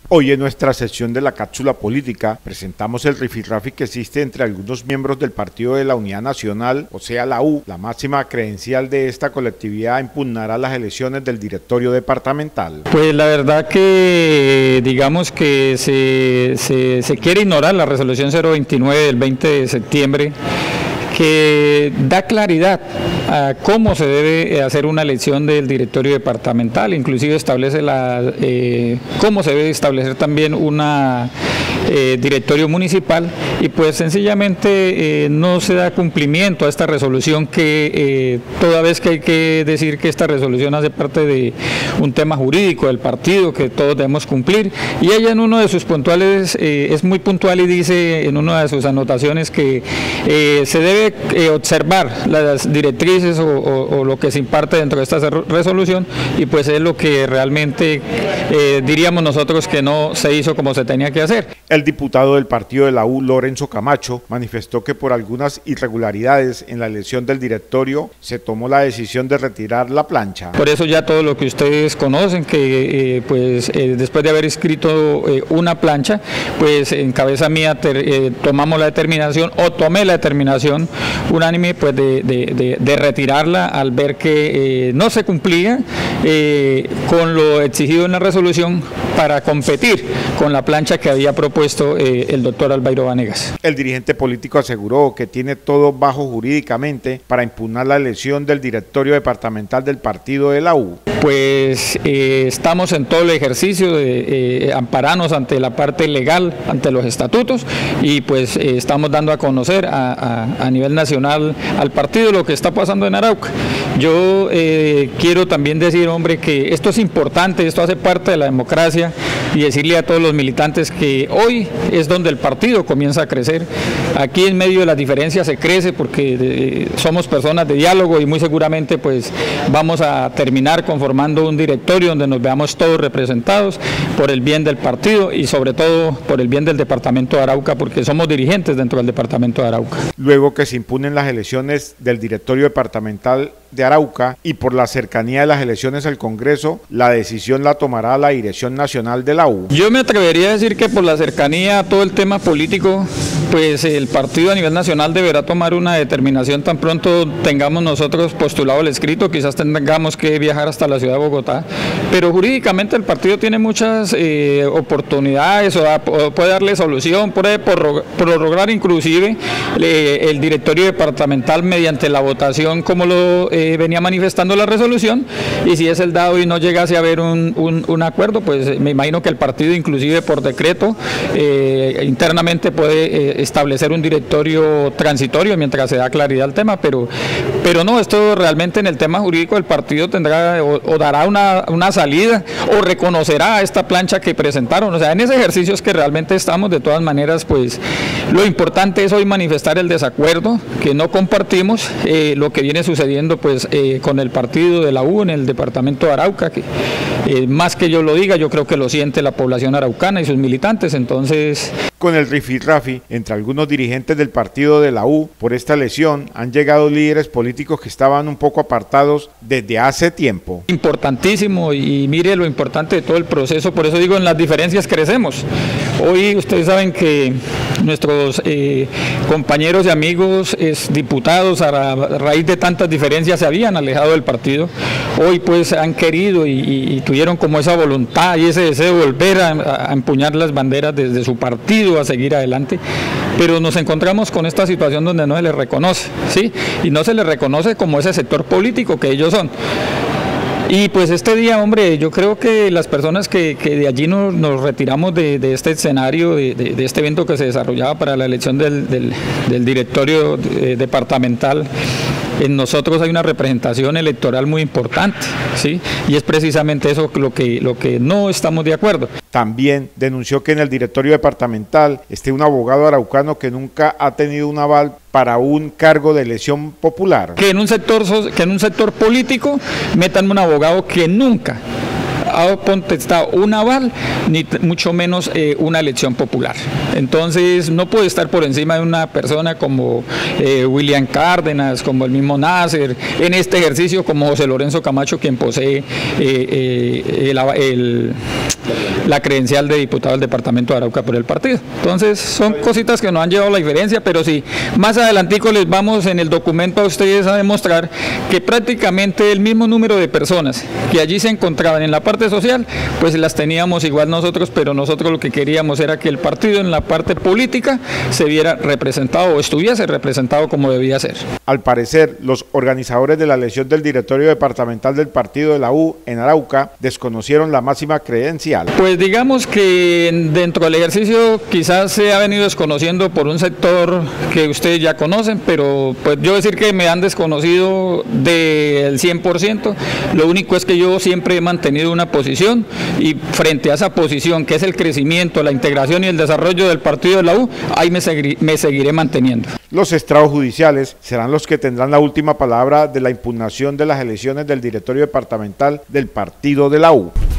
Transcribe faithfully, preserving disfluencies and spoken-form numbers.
Hoy en nuestra sección de la cápsula política presentamos el rifirrafe que existe entre algunos miembros del Partido de la Unidad Nacional, o sea la U. La máxima credencial de esta colectividad impugnará las elecciones del directorio departamental. Pues la verdad que digamos que se, se, se quiere ignorar la resolución cero veintinueve del veinte de septiembre, que da claridad a cómo se debe hacer una elección del directorio departamental, inclusive establece la, eh, cómo se debe establecer también una eh, directorio municipal, y pues sencillamente eh, no se da cumplimiento a esta resolución, que eh, toda vez que hay que decir que esta resolución hace parte de un tema jurídico del partido que todos debemos cumplir, y ella en uno de sus puntuales eh, es muy puntual y dice en una de sus anotaciones que eh, se debe Eh, observar las directrices o, o, o lo que se imparte dentro de esta resolución, y pues es lo que realmente eh, diríamos nosotros que no se hizo como se tenía que hacer. El diputado del partido de la U, Lorenzo Camacho, manifestó que por algunas irregularidades en la elección del directorio se tomó la decisión de retirar la plancha. Por eso ya todo lo que ustedes conocen, que eh, pues eh, después de haber escrito eh, una plancha, pues en cabeza mía ter, eh, tomamos la determinación o tomé la determinación unánime pues de, de, de, de retirarla al ver que eh, no se cumplía eh, con lo exigido en la resolución para competir con la plancha que había propuesto eh, el doctor Alvairo Vanegas. El dirigente político aseguró que tiene todo bajo jurídicamente para impugnar la elección del directorio departamental del partido de la U. Pues eh, estamos en todo el ejercicio de eh, ampararnos ante la parte legal, ante los estatutos, y pues eh, estamos dando a conocer a, a, a nivel nacional al partido lo que está pasando en Arauca. Yo eh, quiero también decir, hombre, que esto es importante, esto hace parte de la democracia, y decirle a todos los militantes que hoy es donde el partido comienza a crecer. Aquí en medio de las diferencias se crece porque eh, somos personas de diálogo, y muy seguramente pues vamos a terminar conformando un directorio donde nos veamos todos representados por el bien del partido y sobre todo por el bien del departamento de Arauca, porque somos dirigentes dentro del departamento de Arauca. Luego que se impugnen las elecciones del directorio departamental de Arauca y por la cercanía de las elecciones al Congreso, la decisión la tomará la Dirección Nacional de la U. Yo me atrevería a decir que por la cercanía a todo el tema político, pues el partido a nivel nacional deberá tomar una determinación tan pronto tengamos nosotros postulado el escrito. Quizás tengamos que viajar hasta la ciudad de Bogotá, pero jurídicamente el partido tiene muchas eh, oportunidades, o, da, o puede darle solución, puede prorrogar inclusive eh, el directorio departamental mediante la votación como lo eh, venía manifestando la resolución, y si es el dado y no llegase a haber un, un, un acuerdo, pues me imagino que el partido inclusive por decreto eh, internamente puede eh, establecer un directorio transitorio mientras se da claridad al tema, pero, pero no, esto realmente en el tema jurídico el partido tendrá o, o dará una, una salida o reconocerá esta plancha que presentaron. O sea, en ese ejercicio es que realmente estamos. De todas maneras, pues lo importante es hoy manifestar el desacuerdo, que no compartimos eh, lo que viene sucediendo pues eh, con el partido de la U en el departamento de Arauca, que eh, más que yo lo diga, yo creo que lo siente la población araucana y sus militantes. Entonces, con el rifirrafe entre algunos dirigentes del partido de la U por esta elección, han llegado líderes políticos que estaban un poco apartados desde hace tiempo. Importantísimo, y mire lo importante de todo el proceso, por eso digo, en las diferencias crecemos. Hoy ustedes saben que nuestros eh, compañeros y amigos es, diputados a, ra a raíz de tantas diferencias se habían alejado del partido. Hoy pues han querido y, y, y tuvieron como esa voluntad y ese deseo de volver a, a empuñar las banderas desde su partido, a seguir adelante, pero nos encontramos con esta situación donde no se les reconoce, ¿sí? Y no se les reconoce como ese sector político que ellos son. Y pues este día, hombre, yo creo que las personas que, que de allí nos, nos retiramos de, de este escenario, de, de, de este evento que se desarrollaba para la elección del, del, del directorio de, departamental, en nosotros hay una representación electoral muy importante, ¿sí? Y es precisamente eso lo que, lo que no estamos de acuerdo. También denunció que en el directorio departamental esté un abogado araucano que nunca ha tenido un aval para un cargo de elección popular. Que en un sector, que en un sector político metan un abogado que nunca ha contestado un aval, ni mucho menos eh, una elección popular. Entonces no puede estar por encima de una persona como eh, William Cárdenas, como el mismo Nasser, en este ejercicio como José Lorenzo Camacho, quien posee eh, eh, el, el, la credencial de diputado del departamento de Arauca por el partido. Entonces son cositas que nos han llevado a la diferencia, pero sí, más adelantico les vamos en el documento a ustedes a demostrar que prácticamente el mismo número de personas que allí se encontraban en la parte social, pues las teníamos igual nosotros, pero nosotros lo que queríamos era que el partido en la parte política se viera representado o estuviese representado como debía ser. Al parecer, los organizadores de la elección del directorio departamental del partido de la U en Arauca desconocieron la máxima credencial. Pues digamos que dentro del ejercicio quizás se ha venido desconociendo por un sector que ustedes ya conocen, pero pues yo decir que me han desconocido del cien por ciento, lo único es que yo siempre he mantenido una posición y frente a esa posición que es el crecimiento, la integración y el desarrollo del partido de la U, ahí me, segui me seguiré manteniendo. Los estrados judiciales serán los que tendrán la última palabra de la impugnación de las elecciones del directorio departamental del partido de la U.